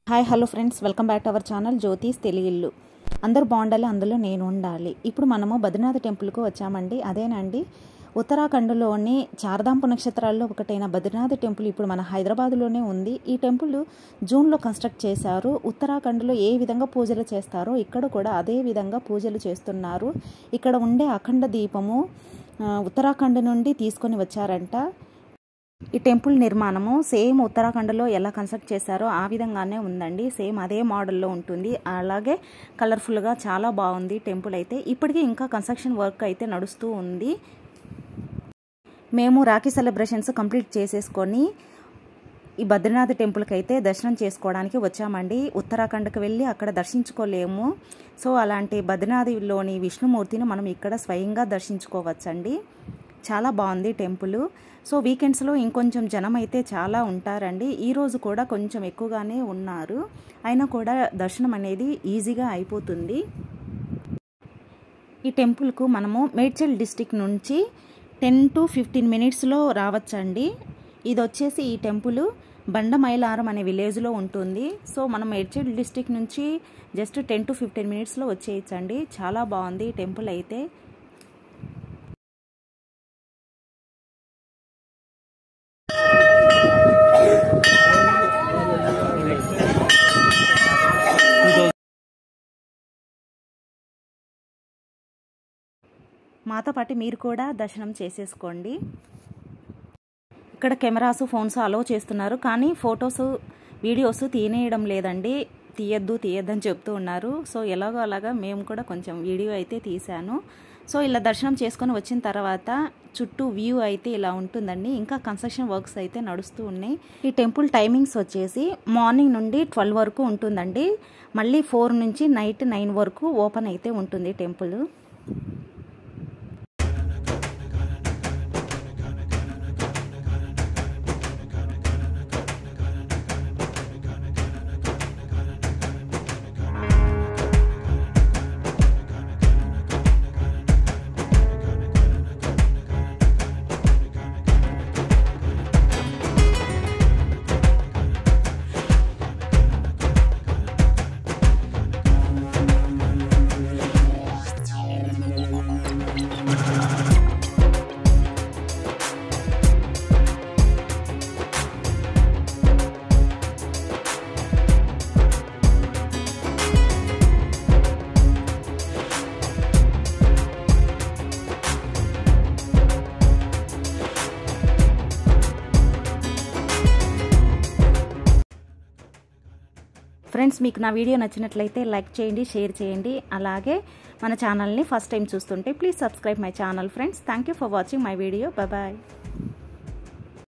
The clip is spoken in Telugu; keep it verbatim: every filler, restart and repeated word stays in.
Hi hello friends, welcome back to our channel Jyothi's Teluguillu. అందరూ బాగుండాలి, అందులో నేను ఉండాలి. ఇప్పుడు మనము బద్రీనాథ్ టెంపుల్కు వచ్చామండి. అదేనండి ఉత్తరాఖండ్లోని చార్ధామ్ పుణ్యక్షేత్రాల్లో ఒకటైన బద్రీనాథ్ టెంపుల్ ఇప్పుడు మన హైదరాబాద్లోనే ఉంది. ఈ టెంపుల్ జూన్లో కన్స్ట్రక్ట్ చేశారు. ఉత్తరాఖండ్లో ఏ విధంగా పూజలు చేస్తారో ఇక్కడ కూడా అదే విధంగా పూజలు చేస్తున్నారు. ఇక్కడ ఉండే అఖండ దీపము ఉత్తరాఖండ్ నుండి తీసుకొని వచ్చారంట. ఈ టెంపుల్ నిర్మాణము సేమ్ ఉత్తరాఖండ్లో ఎలా కన్స్ట్రక్ట్ చేశారో ఆ విధంగానే ఉందండి. సేమ్ అదే మోడల్లో ఉంటుంది. అలాగే కలర్ఫుల్గా చాలా బాగుంది టెంపుల్ అయితే. ఇప్పటికీ ఇంకా కన్స్ట్రక్షన్ వర్క్ అయితే నడుస్తూ ఉంది. మేము రాఖీ సెలబ్రేషన్స్ కంప్లీట్ చేసేసుకొని ఈ బద్రీనాథ్ టెంపుల్కి అయితే దర్శనం చేసుకోవడానికి వచ్చామండి. ఉత్తరాఖండ్కి వెళ్ళి అక్కడ దర్శించుకోలేము. సో అలాంటి బద్రీనాథ్లోని విష్ణుమూర్తిని మనం ఇక్కడ స్వయంగా దర్శించుకోవచ్చండి. చాలా బాగుంది టెంపుల్. సో వీకెండ్స్లో ఇంకొంచెం జనం అయితే చాలా ఉంటారండి. ఈరోజు కూడా కొంచెం ఎక్కువగానే ఉన్నారు. అయినా కూడా దర్శనం అనేది ఈజీగా అయిపోతుంది. ఈ టెంపుల్కు మనము మేడ్చల్ డిస్టిక్ నుంచి టెన్ టు ఫిఫ్టీన్ మినిట్స్లో రావచ్చండి. ఇది వచ్చేసి ఈ టెంపుల్ బండమైలారం అనే విలేజ్లో ఉంటుంది. సో మనం మేడ్చల్ డిస్టిక్ నుంచి జస్ట్ టెన్ టు ఫిఫ్టీన్ మినిట్స్లో వచ్చేయచ్చండి. చాలా బాగుంది టెంపుల్ అయితే. మాతో పాటు మీరు కూడా దర్శనం చేసేసుకోండి. ఇక్కడ కెమెరాస్ ఫోన్స్ అలో చేస్తున్నారు, కానీ ఫొటోస్ వీడియోస్ తీనేయడం లేదండి. తీయద్దు తీయద్దు అని చెప్తూ ఉన్నారు. సో ఎలాగో అలాగా మేము కూడా కొంచెం వీడియో అయితే తీశాను. సో ఇలా దర్శనం చేసుకొని వచ్చిన తర్వాత చుట్టూ వ్యూ అయితే ఇలా ఉంటుందండి. ఇంకా కన్స్ట్రక్షన్ వర్క్స్ అయితే నడుస్తూ ఉన్నాయి. ఈ టెంపుల్ టైమింగ్స్ వచ్చేసి మార్నింగ్ నుండి ట్వెల్వ్ వరకు ఉంటుందండి. మళ్ళీ ఫోర్ నుంచి నైట్ నైన్ వరకు ఓపెన్ అయితే ఉంటుంది టెంపుల్. ఫ్రెండ్స్, మీకు నా వీడియో నచ్చినట్లయితే లైక్ చేయండి, షేర్ చేయండి. అలాగే మన ఛానల్ని ఫస్ట్ టైం చూస్తుంటే please subscribe my channel friends. Thank you for watching my video. Bye bye.